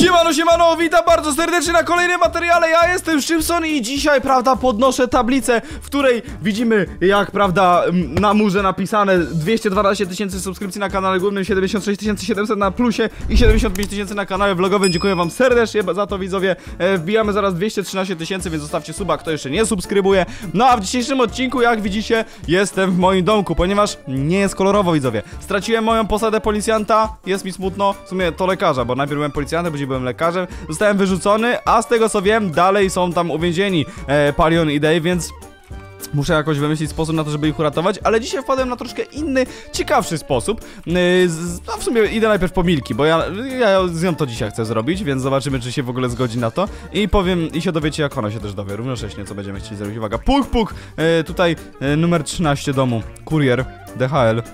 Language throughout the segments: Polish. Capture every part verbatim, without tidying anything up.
Siemano, siemano, witam bardzo serdecznie na kolejnym materiale. Ja jestem Szymson i dzisiaj, prawda, podnoszę tablicę, w której widzimy, jak, prawda, na murze napisane dwieście dwanaście tysięcy subskrypcji na kanale głównym, siedemdziesiąt sześć tysięcy siedemset na plusie i siedemdziesiąt pięć tysięcy na kanale vlogowym. Dziękuję wam serdecznie za to, widzowie. e, Wbijamy zaraz dwieście trzynaście tysięcy, więc zostawcie suba, kto jeszcze nie subskrybuje. No a w dzisiejszym odcinku, jak widzicie, jestem w moim domku, ponieważ nie jest kolorowo, widzowie. Straciłem moją posadę policjanta, jest mi smutno, w sumie to lekarza, bo najpierw byłem policjantem, później byłem lekarzem. Zostałem wyrzucony, a z tego co wiem, dalej są tam uwięzieni e, Palion i Dave, więc muszę jakoś wymyślić sposób na to, żeby ich uratować, ale dzisiaj wpadłem na troszkę inny, ciekawszy sposób. Yy, no w sumie idę najpierw po Milki, bo ja, ja z nią to dzisiaj chcę zrobić, więc zobaczymy, czy się w ogóle zgodzi na to. I powiem, i się dowiecie, jak ona się też dowie, równocześnie, co będziemy chcieli zrobić. Uwaga, puk, puk, yy, tutaj yy, numer trzynaście domu, kurier, D H L.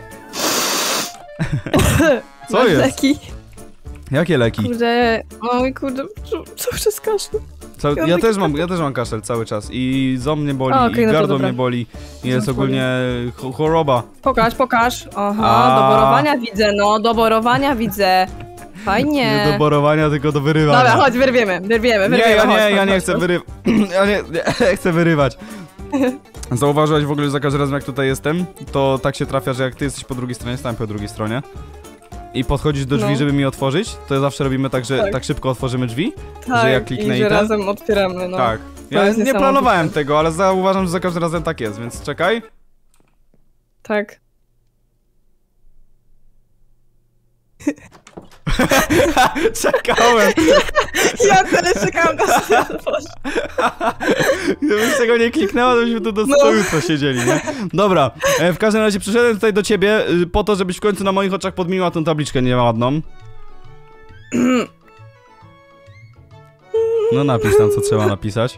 Co Masz jest? Leki. Jakie leki? Kurde, oj kurde, cały czas kaszlu. Cały, ja, też mam, ja też mam kaszel cały czas i ząb mnie boli, A, okay, i no gardło dobra. mnie boli, i jest Ząb ogólnie cho choroba. Pokaż, pokaż. Aha, A. do borowania widzę, no, do borowania widzę. Fajnie. Nie do borowania, tylko do wyrywania. Dobra, chodź, wyrwiemy, wyrwiemy, wyrwiemy. Nie, ja chodź, nie, chodź, ja chodź, nie chodź. chcę wyrywać. Ja nie, nie chcę wyrywać. Zauważyłaś w ogóle, że za każdym razem jak tutaj jestem, to tak się trafia, że jak ty jesteś po drugiej stronie, stałem po drugiej stronie i podchodzisz do drzwi, No. żeby mi otworzyć, to zawsze robimy tak, że tak, Tak. szybko otworzymy drzwi, Tak, że ja kliknę i i że ten. razem otwieramy, no. Tak. To Ja jest nie niesamowite. planowałem tego, ale zauważam, że za każdym razem tak jest, więc czekaj. Tak. Czekałem. Ja teraz czekałam na to. Gdybyś tego nie kliknęła, to byśmy tu do No. stołu jutro siedzieli, nie? Dobra, e, w każdym razie przyszedłem tutaj do ciebie y, po to, żebyś w końcu na moich oczach podmieniła tą tabliczkę nieładną. No napisz tam, co trzeba napisać.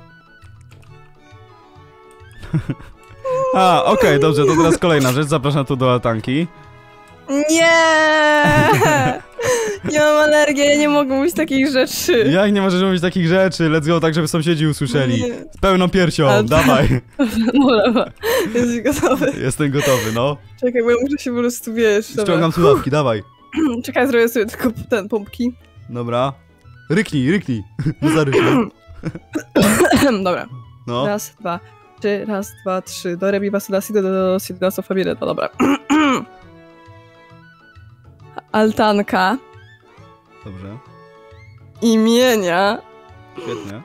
A, okej, okay, dobrze, to teraz kolejna rzecz, zapraszam tu do altanki. Nie! Nie mam alergii, ja nie mogę mówić takich rzeczy. Jak nie możesz mówić takich rzeczy? Let's go, tak żeby sąsiedzi usłyszeli. Nie. Z pełną piersią, Ale- dawaj. Dobra, jesteś gotowy. Jestem gotowy, no. Czekaj, bo ja muszę się po prostu, wiesz, dobra. Ściągam słuchawki, dawaj. Czekaj, zrobię sobie tylko ten, pompki. Dobra. Ryknij, ryknij. No zaryknij. Dobra. No. Raz, dwa, trzy, raz, dwa, trzy. Do rebi was do do do si do sofabire, to dobra. Altanka Dobrze. imienia. Świetnie.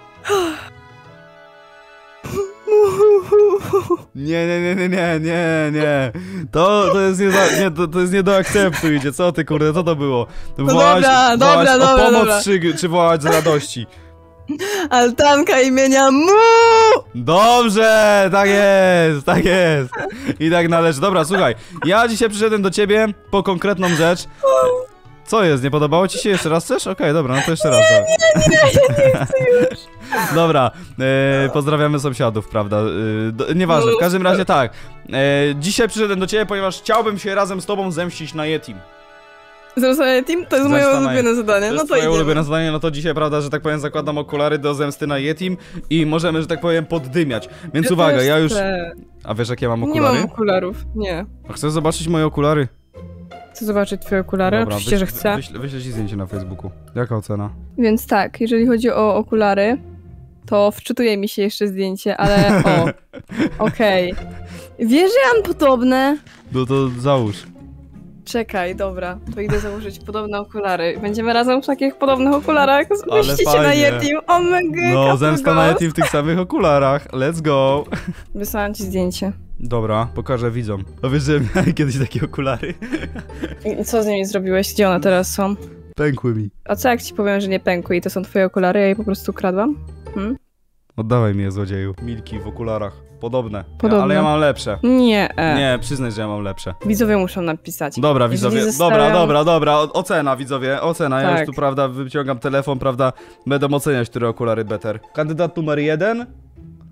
Nie, nie, nie, nie, nie, nie, nie. To, to jest nie, za, nie to, to jest nie do akceptu idzie. Co ty, kurde, co to było? To No wołałaś, dobra, wołałaś dobra, o dobra, pomoc, dobra. Czy, czy wołać z radości? Altanka imienia Mu! Dobrze, tak jest, tak jest. I tak należy. Dobra, słuchaj, ja dzisiaj przyszedłem do ciebie po konkretną rzecz. Co jest, nie podobało ci się? Jeszcze raz chcesz? Okej, okay, dobra, no to jeszcze raz. Nie, nie, nie, nie, nie chcę już. Dobra, e, pozdrawiamy sąsiadów, prawda? E, do, nieważne, w każdym razie tak. E, dzisiaj przyszedłem do ciebie, ponieważ chciałbym się razem z tobą zemścić na Yetim. Zemsta Team? To jest Zemsta moje na- ulubione zadanie, To no jest to twoje idziemy. ulubione zadanie, no to dzisiaj, prawda, że tak powiem, zakładam okulary do zemsty na Yetim i możemy, że tak powiem, poddymiać. Więc Ja uwaga, też ja już... chcę. A wiesz, jakie mam Nie okulary? mam okularów, nie. A chcesz zobaczyć moje okulary? Chcę zobaczyć twoje okulary, Dobra, oczywiście, że wyślę- chcę. Wyślę, wyślę ci zdjęcie na Facebooku. Jaka ocena? Więc tak, jeżeli chodzi o okulary, to wczytuje mi się jeszcze zdjęcie, ale o, okej. Wiesz, że ja mam podobne? No to załóż. Czekaj, dobra, to idę założyć podobne okulary. Będziemy razem w takich podobnych okularach. Ale Zmieścicie na fajnie. Yetim. O mega, No, zemsta na Yetim w tych samych okularach. Let's go. Wysłałam ci zdjęcie. Dobra, pokażę widzom. A wiesz, że miałem kiedyś takie okulary? I co z nimi zrobiłeś? Gdzie one teraz są? Pękły mi. A co jak ci powiem, że nie pękły i to są twoje okulary, ja je po prostu kradłam? Hmm? Oddawaj mi je, złodzieju. Milki w okularach. Podobne. Podobne. Ja, ale ja mam lepsze. Nie. E. Nie, przyznaj, że ja mam lepsze. Widzowie muszą napisać. Dobra, Jeżeli widzowie, zostawiam- dobra, dobra, dobra, o, ocena, widzowie, ocena, ja Tak. już tu, prawda, wyciągam telefon, prawda, będę oceniać, które okulary better. Kandydat numer jeden,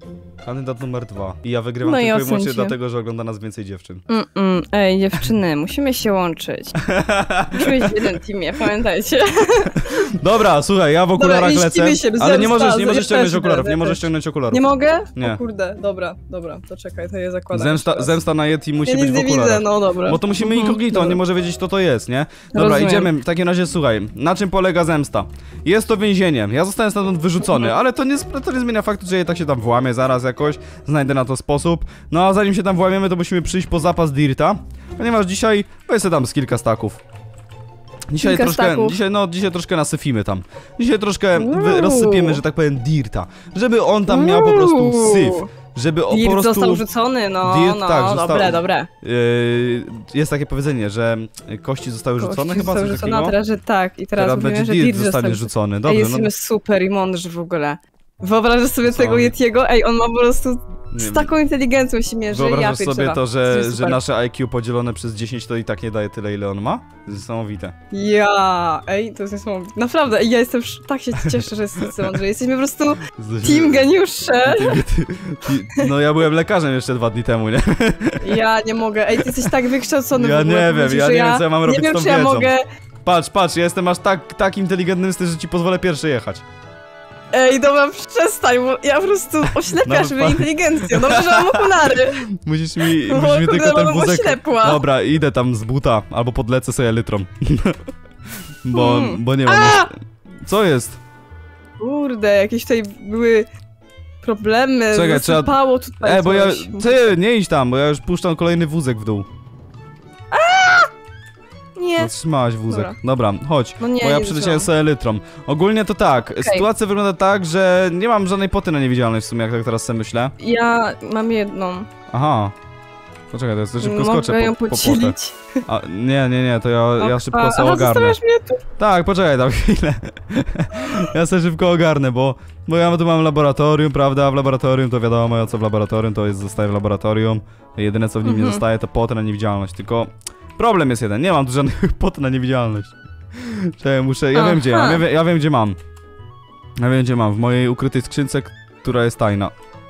Kandydat numer dwa. I ja wygrywam No i tylko i wyłącznie ocencie. dlatego, że ogląda nas więcej dziewczyn. Mm -mm. Ej, dziewczyny, musimy się łączyć. Musimy być w jednym teamie, pamiętajcie. Dobra, słuchaj, ja w okularach nie lecę, ściemy się, ale nie zemsta, możesz, nie możesz ja ściągnąć też okularów, będę, nie możesz też. ściągnąć okularów. Nie mogę? Nie. O kurde, dobra, dobra, to czekaj, to je zakładam. Zemsta, jeszcze raz. zemsta na Yeti musi Ja być nic w nie okularach. widzę, no dobra. Bo to musimy Mhm, incognito, on dobra. nie może wiedzieć, kto to jest, nie? Dobra, Rozumiem. idziemy. W takim razie, słuchaj, na czym polega zemsta? Jest to więzienie, ja zostałem stamtąd wyrzucony, Mhm. ale to nie, to nie zmienia faktu, że ja tak się tam włamię zaraz jakoś, znajdę na to sposób. No a zanim się tam włamiemy, to musimy przyjść po zapas dirta, ponieważ dzisiaj, weź sobie tam z kilka staków. Dzisiaj Kilka troszkę, staków. dzisiaj, no, dzisiaj troszkę nasyfimy tam. Dzisiaj troszkę wy, Uuu. rozsypiemy, że tak powiem, dirta. Żeby on tam miał po prostu Uuu. syf. Żeby o, po Dirt prostu... został rzucony, no, Dirt, no, tak, został- dobre, dobre. Yy, jest takie powiedzenie, że kości zostały rzucone Kości chyba, zostały coś rzucone, takiego. a teraz, że tak. I teraz, Teraz mówimy, będzie że dirt Dirt zostanie został rzucony. Ej, Dobrze, no jesteśmy super i mądrzy w ogóle. Wyobrażasz sobie Co? tego Yetiego? Ej, on ma po prostu nie z wiem. taką inteligencją się mierzy, ja Wyobrażasz sobie pierdziela. to, że, jest że super. nasze I Q podzielone przez dziesięć to i tak nie daje tyle, ile on ma? To jest niesamowite. Ja, ej, to jest niesamowite. Naprawdę, ej, ja jestem, sz- tak się cieszę, że jesteście mądrzy. Jesteśmy po prostu Zde- team geniusze. Ty- ty- ty- No ja byłem lekarzem jeszcze dwa dni temu, nie? Ja nie mogę, ej, ty jesteś tak wykształcony Ja w ogóle. nie wiem, powiedzieć, ja że nie wiem, co ja mam robić Nie z wiem, tą czy ja wiedzą. mogę... Patrz, patrz, ja jestem aż tak, tak inteligentny, że ci pozwolę pierwszy jechać. Ej, dobra, przestań, bo ja po prostu oślepiasz No, mnie pa- inteligencją. Dobrze, że mam okulary. Musisz mi, No, musisz mi kurde, tylko ten mam wózek... oślepła. Dobra, idę tam z buta, albo podlecę sobie litrą. Bo, Hmm. bo nie mam... A! Co jest? Kurde, jakieś tutaj były problemy, Czekaj, trzeba- zasypało tutaj E, bo ja... coś. Ty, nie idź tam, bo ja już puszczam kolejny wózek w dół. Nie, Zatrzymałaś wózek. Dobra. Dobra, chodź, no nie, bo ja nie przyleciałem zaczęłam. sobie litrą. Ogólnie to tak, Okej. sytuacja wygląda tak, że nie mam żadnej poty na niewidzialność w sumie, jak tak teraz sobie myślę. Ja mam jedną. Aha. Poczekaj, to jest to szybko skoczę Mogę ją po, po potę. pocielić. A, nie, nie, nie, to ja, ja szybko A, sobie aha, ogarnę. zostawiasz mnie tu. Tak, poczekaj tam chwilę. Ja sobie szybko ogarnę, bo, bo ja tu mam laboratorium, prawda? W laboratorium to wiadomo, ja co w laboratorium, to jest zostaje w laboratorium. Jedyne co w nim Mhm. nie zostaje to pot na niewidzialność, tylko problem jest jeden, nie mam tu żadnych pot na niewidzialność. Czekaj, muszę, ja wiem gdzie mam, ja, wie, ja wiem gdzie mam. Ja wiem gdzie mam, w mojej ukrytej skrzynce, która jest tajna.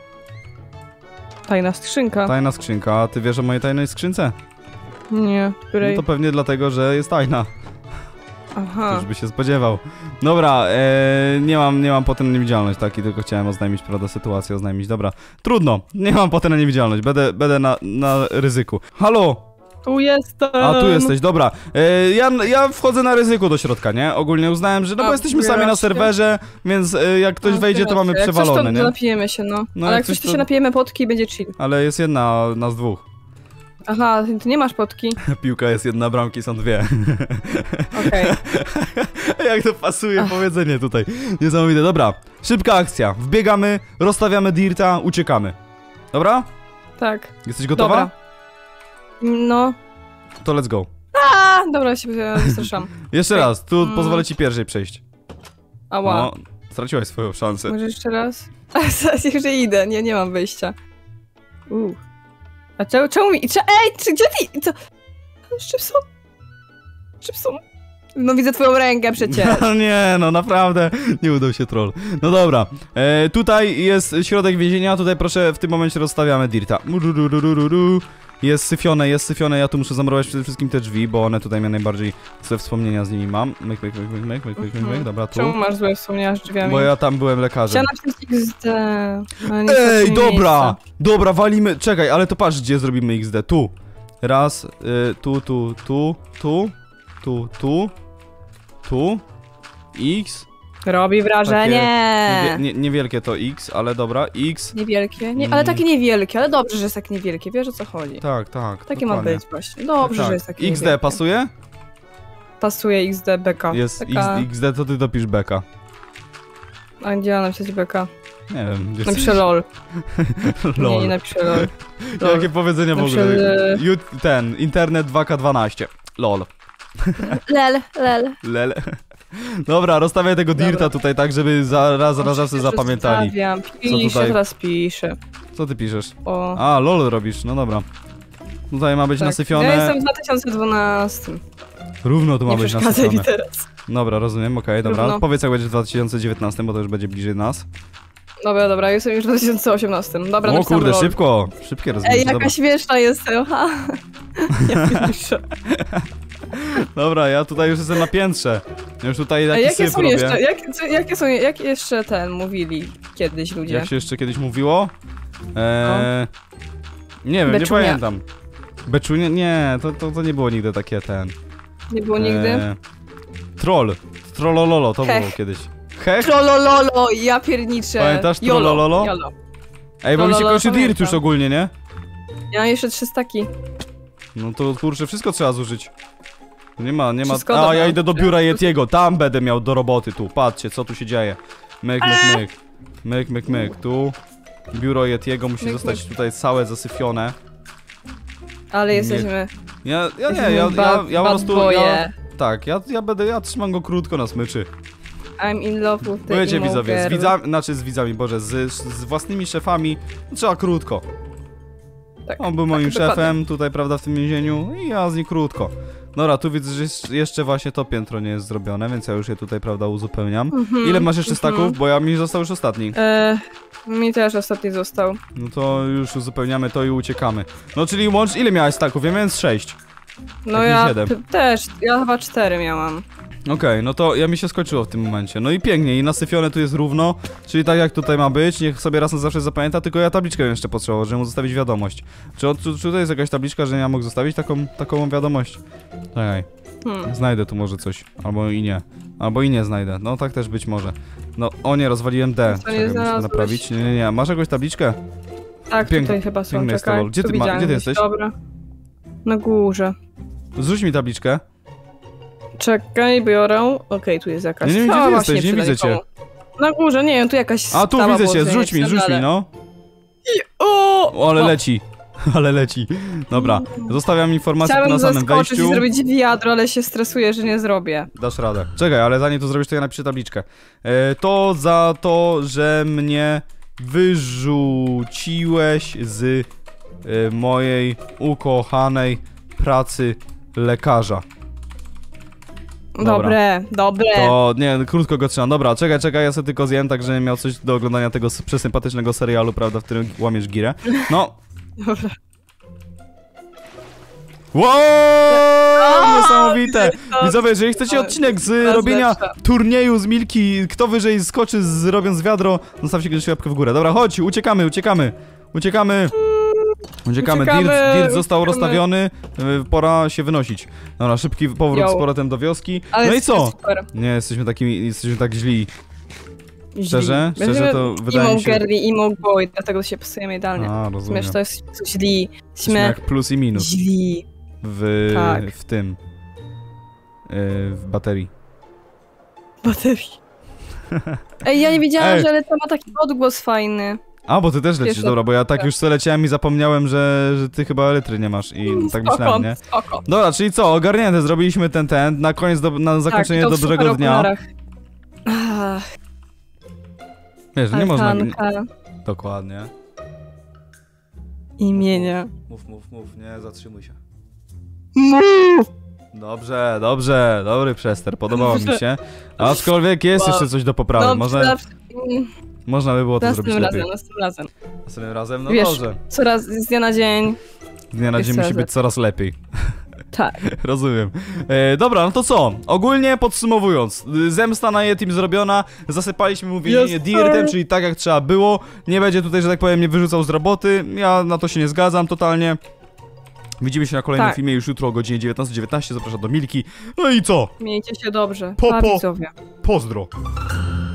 Tajna skrzynka. Tajna skrzynka, a ty wiesz o mojej tajnej skrzynce? Nie, No której... to pewnie dlatego, że jest tajna. Aha. Ktoś by się spodziewał. Dobra, e, nie mam, nie mam potem na niewidzialność, tak, i tylko chciałem oznajmić, prawda, sytuację oznajmić. Dobra, trudno, nie mam potem na niewidzialność, będę, będę na, na ryzyku. Halo, Tu jestem. a tu jesteś, dobra. E, ja, ja wchodzę na ryzyku do środka, nie? Ogólnie uznałem, że no bo A, jesteśmy sami na racja. serwerze, więc e, jak ktoś A, wejdzie, to mamy racja. Jak przewalone, coś, to nie? napijemy się, no. No, Ale jak jak coś, coś, to to- się napijemy potki i będzie chill. Ale jest jedna, a nas dwóch. Aha, ty nie masz potki? Piłka jest jedna, bramki są dwie. Okej. Jak to pasuje Ach. powiedzenie tutaj. Niesamowite. Dobra, szybka akcja. Wbiegamy, rozstawiamy dirta, uciekamy. Dobra? Tak. Jesteś gotowa? Dobra. No. To let's go. A, dobra, się e, wystraszam. Jeszcze Okej. raz, tu Mm. pozwolę ci pierwszej przejść. Ała. No, straciłaś swoją szansę. Może jeszcze raz? A, zaraz jeszcze idę, nie, nie mam wyjścia. Uuu. A czemu, czemu mi... Cze, ej, czy, gdzie ty? Co? Szczypson? Szczypson? No widzę twoją rękę przecież. No nie, no naprawdę, nie udał się troll. No dobra, e, tutaj jest środek więzienia, tutaj proszę w tym momencie rozstawiamy dirta. Murururururu. Jest syfione, jest syfione, ja tu muszę zamrować przede wszystkim te drzwi, bo one tutaj mnie najbardziej ze wspomnienia z nimi mam. Myk, myk, myk, myk, myk, myk, myk, myk, myk, dobra, tu. Czemu masz złe wspomnienia z drzwiami? Bo ja tam byłem lekarzem. Chciałam napisać X D. ale niestety Ej, nie dobra! miejsca. Dobra, walimy. Czekaj, ale to patrz, gdzie zrobimy X D. Tu. Raz, y, tu, tu, tu, tu, tu, tu, tu, X. Robi wrażenie. Niewie, nie, niewielkie to X, ale dobra, X. Niewielkie? Nie, Mm. ale takie niewielkie, ale dobrze, że jest tak niewielkie, wiesz o co chodzi. Tak, tak. Takie ma dokładnie. być właśnie. Dobrze, Tak. że jest takie X D niewielkie. pasuje? Pasuje X D, beka. Jest X, beka. X D, to ty dopisz beka. A gdzie mam napisać beka? Nie wiem, gdzie Napiszę lol. Nie, Lol. nie napiszę lol. lol. Jakie powiedzenie w Napiszę, ogóle? e, Ju- Ten, internet dwa K dwanaście. Lol. Lel, lel. Lel. Dobra, rozstawiaj tego Dobra. dirta tutaj tak, żeby zaraz, zaraz zawsze zapamiętali. Zostawiam. Co Piszę, tutaj? teraz piszę. Co ty piszesz? O. A, lol robisz, no dobra. Tutaj ma być Tak. nasyfione. Ja jestem w dwa tysiące dwunastym. Równo tu ma Nie być przeszkadzaj mi nasyfione. teraz. Dobra, rozumiem, okej, dobra. Równo. Powiedz jak będzie w dwa tysiące dziewiętnastym, bo to już będzie bliżej nas. Dobra, dobra, jestem już w dwa tysiące osiemnastym. Dobra, O napisałam kurde, lol. szybko, szybkie Ej, rozwiązanie. jaka Dobra. śmieszna jestem, ha! Ja piszę. Dobra, ja tutaj już jestem na piętrze. Już tutaj Ej, taki jakie syf są robię. jeszcze, jak, co, jakie są, jak jeszcze ten mówili kiedyś ludzie? Jak się jeszcze kiedyś mówiło? Eee, nie wiem, nie Beczunia. pamiętam. Beczunia? Nie, to, to, to nie było nigdy takie ten. Nie było nigdy? Eee, troll. Trollololo, to Hech. było kiedyś. Hech? Trollololo, ja pierniczę. Pamiętasz Jolo, Trollololo? Jolo. Ej, bo mi się Trollololo kończy dirt już pamiętam. ogólnie, nie? Ja mam jeszcze trzy staki. No to kurczę, wszystko trzeba zużyć. Nie ma, nie ma. Wszystko A, dobra. ja idę do biura Yetiego, tam będę miał do roboty, tu, patrzcie, co tu się dzieje. Myk, myk, myk. Myk, myk, myk, tu. Biuro Yetiego musi Myk, zostać myk. tutaj całe zasyfione. Ale jesteśmy... Ja, ja nie, ja, jesteśmy ja, bad- ja po bad prostu, ja, boye. tak, ja, ja będę, ja trzymam go krótko na smyczy. I'm in love with the Wiecie emo widzowie, z girl. widzami, znaczy z widzami, boże, z, z własnymi szefami trzeba krótko. Tak, On był moim tak, dokładnie. szefem tutaj, prawda, w tym więzieniu i ja z nim krótko. Dobra, tu widzę, że jest- jeszcze właśnie to piętro nie jest zrobione, więc ja już je tutaj, prawda, uzupełniam. Mhm, Ile masz jeszcze mhm. staków? Bo ja mi został już ostatni. E, mi też ostatni został. No to już uzupełniamy to i uciekamy. No czyli łącz, ile miałeś staków? Ja miałem z sześć. No Taki ja siedem. t- też, ja chyba cztery miałam. Okej, no to ja mi się skończyło w tym momencie. No i pięknie, i nasyfione tu jest równo, czyli tak jak tutaj ma być, niech sobie raz na zawsze zapamięta, tylko ja tabliczkę jeszcze potrzebował, żeby mu zostawić wiadomość. Czy, on- czy, czy tutaj jest jakaś tabliczka, że ja mógł zostawić taką, taką wiadomość? Czekaj, Hmm. znajdę tu może coś, albo i nie. Albo i nie znajdę, no tak też być może. No, o nie, rozwaliłem D, Co, nie czekaj, muszę to znalazłeś? naprawić. Nie, nie, nie, masz jakąś tabliczkę? Tak, Piękne- tutaj chyba są, piękne jest to, czekaj. lol. Gdzie tu ty ma- widziałem gdzie ty gdzieś. jesteś? Dobra. Na górze. Zrzuć mi tabliczkę. Czekaj, biorę. Okej, tu jest jakaś. Nie, nie wiem, gdzie A, ty właśnie, jesteś, nie przyda widzę nikomu. Na górze, nie wiem, tu jakaś A tu sprawa widzę było, cię, że zrzuć mi, nie zrzuć mi, dalej. no. O! O, ale O. leci. Ale leci. Dobra, zostawiam informację tu Chciałabym na samym zaskoczyć wejściu. i zrobić wiadro, ale się stresuję, że nie zrobię. Dasz radę. Czekaj, ale zanim to zrobisz, to ja napiszę tabliczkę. E, to za to, że mnie wyrzuciłeś z e, mojej ukochanej pracy lekarza. Dobra. Dobre, dobre. To nie, krótko go trzymam. Dobra, czekaj, czekaj, ja sobie tylko zjem, tak żebym miał coś do oglądania tego s- przesympatycznego serialu, prawda, w którym łamiesz girę. No. Dobra. Wow! Niesamowite! to- Widzowie, jeżeli chcecie to- odcinek z to robienia lepsze. turnieju z Milki, kto wyżej skoczy z, robiąc wiadro, zostawcie kiedyś łapkę w górę. Dobra, chodź, uciekamy, uciekamy. Uciekamy. Uciekamy. Uciekamy, Dirt, dirt został uciekamy. rozstawiony, y, pora się wynosić. Dobra, szybki powrót Yo. z powrotem do wioski. Ale No i jest co? Super. Nie, jesteśmy takimi, jesteśmy tak źli. Źli. Szczerze? Szczerze Będziemy to wydaje emo mi się- girly, emo boy, dlatego się psujemy idealnie. A, rozumiem. Śmiesz, to jest źli. Jesteśmy Śmie... jak plus i minus Źli. w, Tak. w tym. y, w baterii. Baterii. Ej, ja nie wiedziałam, Ej. że to ma taki odgłos fajny. A, bo ty też lecisz, Pierwsze- dobra, bo ja tak już sobie leciałem i zapomniałem, że, że ty chyba litry nie masz i tak spoko, myślałem, nie? spoko. Dobra, czyli co, ogarnięte, zrobiliśmy ten, ten, na koniec, do, na zakończenie tak, to w dobrego super dnia. okularach. Ach, Wiesz, nie można... Nie, altanka, dokładnie. imienia. Mów, mów, mów, nie zatrzymuj się. Mów! Dobrze, dobrze, dobry przester, podobało mi Dobrze. się. Aczkolwiek jest Bo- jeszcze coś do poprawy, No, może, zawsze- mm, można by było to zrobić następnym lepiej. razem, następnym razem. Następnym razem, no Wiesz, dobrze. Coraz z dnia na dzień. Z dnia na jest dzień musi coraz być coraz lepiej. Tak. Rozumiem. E, dobra, no to co? Ogólnie podsumowując, y, zemsta na Yetim zrobiona, zasypaliśmy mu więzienie Yes, dirtem, sir. czyli tak jak trzeba było. Nie będzie tutaj, że tak powiem, mnie wyrzucał z roboty. Ja na to się nie zgadzam totalnie. Widzimy się na kolejnym Tak. filmie już jutro o godzinie dziewiętnasta dziewiętnaście. Zapraszam do Milki. No i co? Miejcie się dobrze. Po, Pa, po. widzowie. Pozdro.